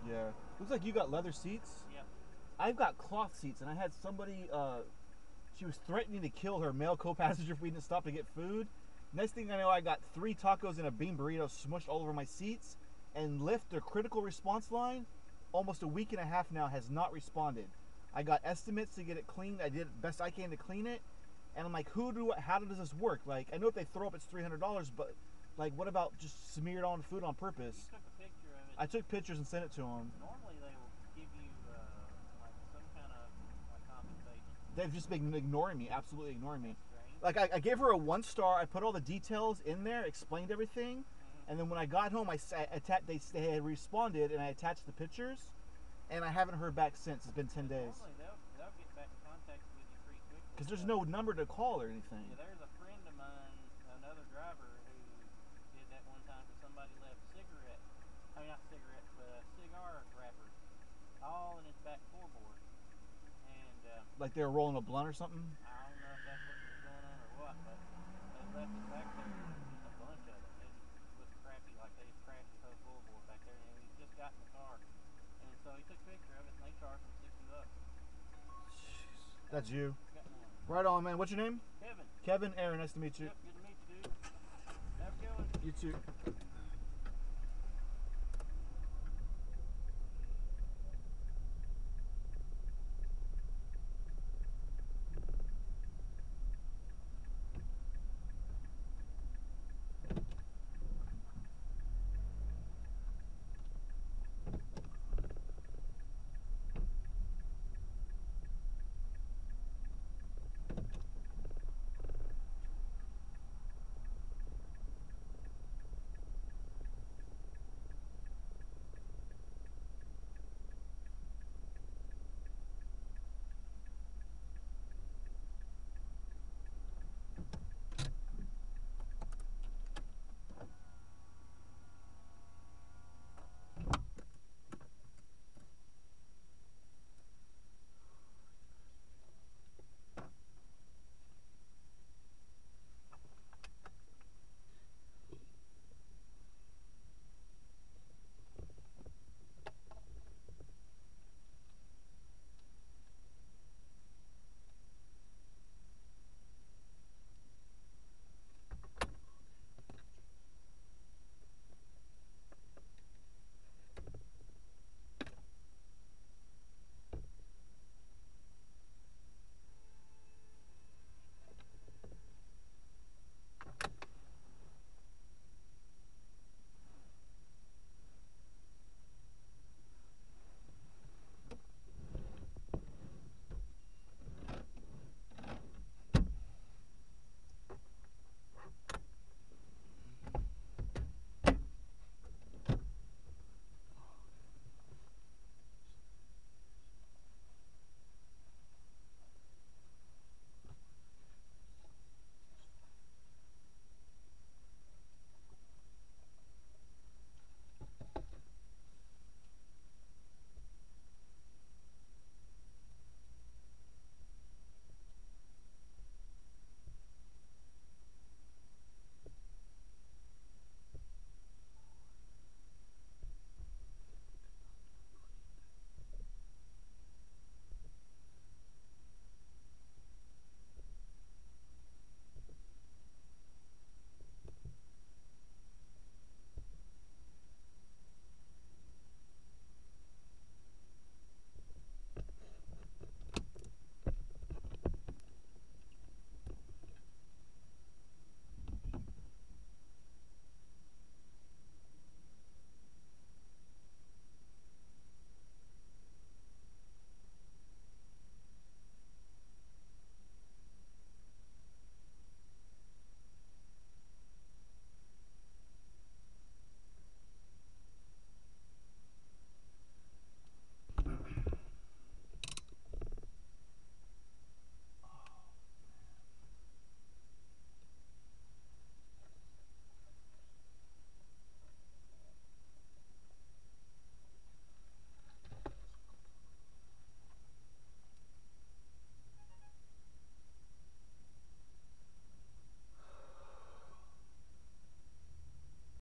Yeah. Looks like you got leather seats. Yep. I've got cloth seats, and I had somebody. She was threatening to kill her male co-passenger if we didn't stop to get food. Next thing I know, I got 3 tacos and a bean burrito smushed all over my seats. And Lyft, their critical response line, almost a week and a half now, has not responded. I got estimates to get it cleaned. I did the best I can to clean it. And I'm like, how does this work? Like, I know if they throw up, it's $300, but like, what about just smeared on food on purpose? You took a picture of it. I took pictures and sent it to them. Normally they will give you like some kind of like compensation. They've just been ignoring me, absolutely ignoring me. Strange. Like, I gave her a 1 star. I put all the details in there, explained everything, and then when I got home, they had responded, and I attached the pictures, and I haven't heard back since. It's been 10 days. Normally they'll get back in contact with you pretty quickly. Because there's no number to call or anything. Yeah, there's a friend of mine, another driver, who did that one time because somebody left cigarette. I mean, not cigarettes, but cigar wrappers, all in his back floorboard. And Like they were rolling a blunt or something. I don't know if that's what was going on or what, but they left it back there, just a bunch of it. It was crappy, like they just crashed his whole floorboard back there, and he just got in the car. And so he took a picture of it, and they charged him $60. Jeez. That's you. Got one. Right on, man. What's your name? Kevin. Kevin. Aaron, nice to meet you. Yep, good to meet you, dude. Have a good one. You too.